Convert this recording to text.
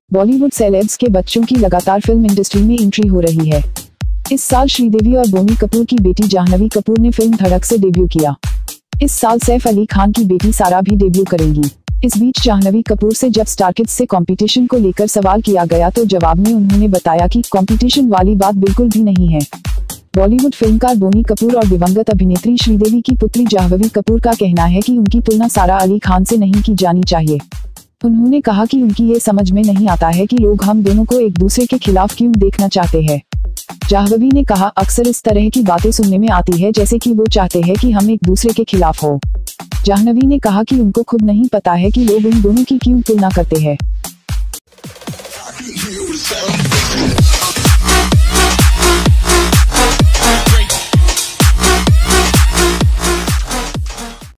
Bollywood celebs के बच्चों की लगातार फिल्म इंडस्ट्री में एंट्री हो रही है। इस साल श्रीदेवी और बोनी कपूर की बेटी जाह्नवी कपूर ने फिल्म धड़क से डेब्यू किया। इस साल सैफ अली खान की बेटी सारा भी डेब्यू करेंगी। इस बीच जाह्नवी कपूर से जब स्टार किड्स से कंपटीशन को लेकर सवाल किया गया तो जवाब में उन्होंने बताया कि कंपटीशन वाली बात बिल्कुल भी नहीं है। बॉलीवुड फिल्मकार बोनी कपूर और दिवंगत अभिनेत्री श्रीदेवी की पुत्री जाह्नवी कपूर का कहना है कि उनकी तुलना सारा अली खान से नहीं की जानी चाहिए। उन्होंने कहा कि उनकी ये समझ में नहीं आता है कि लोग हम दोनों को एक दूसरे के खिलाफ क्यों देखना चाहते हैं। जाह्नवी ने कहा, अक्सर इस तरह की बातें सुनने में आती है जैसे कि वो चाहते हैं कि हम एक दूसरे के खिलाफ हो। जाह्नवी ने कहा कि उनको खुद नहीं पता है कि लोग उन दोनों की क्यों तुलना करते हैं।